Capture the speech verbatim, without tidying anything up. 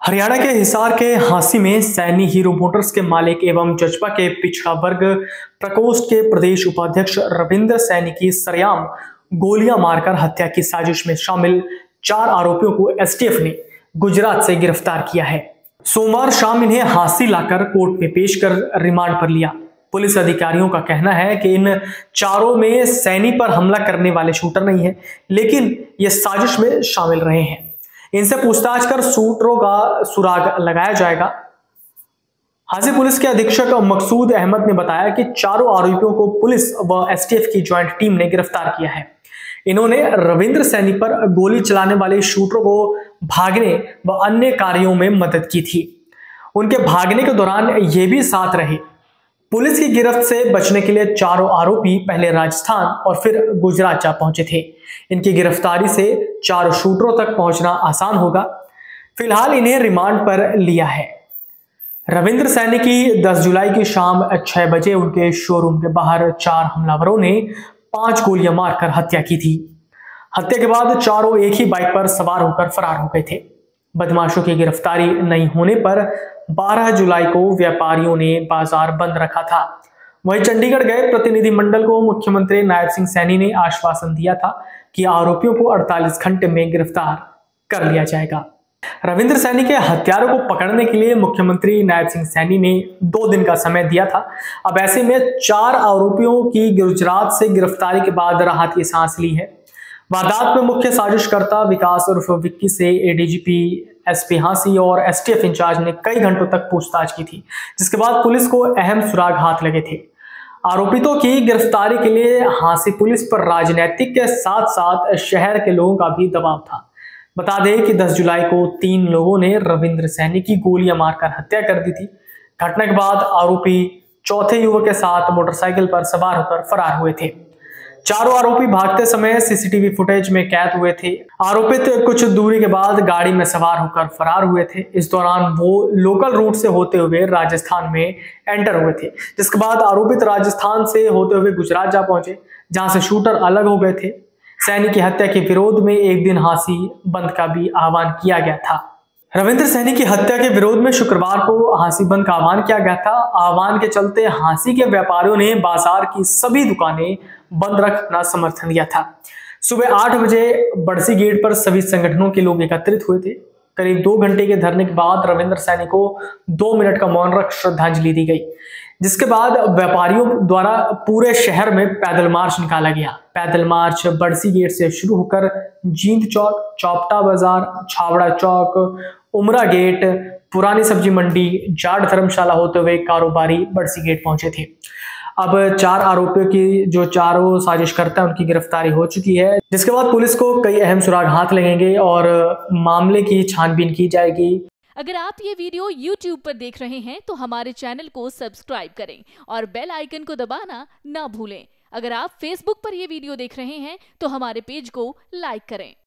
हरियाणा के हिसार के हांसी में सैनी हीरो मोटर्स के मालिक एवं जजपा के पिछड़ा वर्ग प्रकोष्ठ के प्रदेश उपाध्यक्ष रविंद्र सैनी की सरेआम गोलियां मारकर हत्या की साजिश में शामिल चार आरोपियों को एसटीएफ ने गुजरात से गिरफ्तार किया है। सोमवार शाम इन्हें हांसी लाकर कोर्ट में पेश कर रिमांड पर लिया। पुलिस अधिकारियों का कहना है कि इन चारों में सैनी पर हमला करने वाले शूटर नहीं है, लेकिन ये साजिश में शामिल रहे हैं। इनसे पूछताछ कर शूटरों का सुराग लगाया जाएगा। हाजी पुलिस के अधीक्षक मकसूद अहमद ने बताया कि चारों आरोपियों को पुलिस व एसटीएफ की ज्वाइंट टीम ने गिरफ्तार किया है। इन्होंने रविंद्र सैनी पर गोली चलाने वाले शूटरों को भागने व अन्य कार्यों में मदद की थी। उनके भागने के दौरान ये भी साथ रहे। पुलिस की गिरफ्त से बचने के लिए चारों आरोपी पहले राजस्थान और फिर गुजरात जा पहुंचे थे। इनकी गिरफ्तारी से चारों शूटरों तक पहुंचना आसान होगा। फिलहाल इन्हें रिमांड पर लिया है। रविंद्र सैनी की दस जुलाई की शाम छह बजे उनके शोरूम के बाहर चार हमलावरों ने पांच गोलियां मारकर हत्या की थी। हत्या के बाद चारों एक ही बाइक पर सवार होकर फरार हो गए थे। बदमाशों की गिरफ्तारी नहीं होने पर बारह जुलाई को व्यापारियों ने बाजार बंद रखा था। वहीं चंडीगढ़ गए प्रतिनिधिमंडल को मुख्यमंत्री नायब सिंह सैनी ने आश्वासन दिया था कि आरोपियों को अड़तालीस घंटे में गिरफ्तार कर लिया जाएगा। रविंद्र सैनी के हत्यारों को पकड़ने के लिए मुख्यमंत्री नायब सिंह सैनी ने दो दिन का समय दिया था। अब ऐसे में चार आरोपियों की गुजरात से गिरफ्तारी के बाद राहत की सांस ली है। वारदात में मुख्य साजिशकर्ता विकास उर्फ विक्की से एडीजीपी एसपी हांसी और एसटीएफ इंचार्ज ने कई घंटों तक पूछताछ की थी, जिसके बाद पुलिस को अहम सुराग हाथ लगे थे। आरोपितों की गिरफ्तारी के लिए हांसी पुलिस पर राजनीतिक के साथ साथ शहर के लोगों का भी दबाव था। बता दें कि दस जुलाई को तीन लोगों ने रविंद्र सैनी की गोलियां मारकर हत्या कर दी थी। घटना के बाद आरोपी चौथे युवक के साथ मोटरसाइकिल पर सवार होकर फरार हुए थे। चारों आरोपी भागते समय सीसीटीवी फुटेज में कैद हुए थे। आरोपित कुछ दूरी के बाद गाड़ी में सवार होकर फरार हुए थे। इस दौरान वो लोकल रूट से होते हुए राजस्थान में एंटर हुए थे, जिसके बाद आरोपित राजस्थान से होते हुए गुजरात जा पहुंचे, जहां से शूटर अलग हो गए थे। सैनी की हत्या के विरोध में एक दिन हांसी बंद का भी आह्वान किया गया था। रविंद्र सैनी की हत्या के विरोध में शुक्रवार को हांसी बंद का आह्वान किया गया था। आह्वान के चलते हांसी के व्यापारियों ने बाजार की सभी दुकानें बंद रख अपना समर्थन दिया था। सुबह आठ बजे बड़सी गेट पर सभी संगठनों के लोग एकत्रित हुए थे। करीब दो घंटे के धरने के बाद रविंद्र सैनी को दो मिनट का मौन रख श्रद्धांजलि दी गई, जिसके बाद व्यापारियों द्वारा पूरे शहर में पैदल मार्च निकाला गया। पैदल मार्च बड़सी गेट से शुरू होकर जींद चौक, चौपटा बाजार, छावड़ा चौक, उमरा गेट, पुरानी सब्जी मंडी, जाट धर्मशाला होते हुए कारोबारी बड़सी गेट पहुंचे थे। अब चार आरोपियों की जो चारों साजिशकर्ता उनकी गिरफ्तारी हो चुकी है, जिसके बाद पुलिस को कई अहम सुराग हाथ लगेंगे और मामले की छानबीन की जाएगी। अगर आप ये वीडियो यूट्यूब पर देख रहे हैं तो हमारे चैनल को सब्सक्राइब करें और बेल आइकन को दबाना ना भूलें। अगर आप फेसबुक पर ये वीडियो देख रहे हैं तो हमारे पेज को लाइक करें।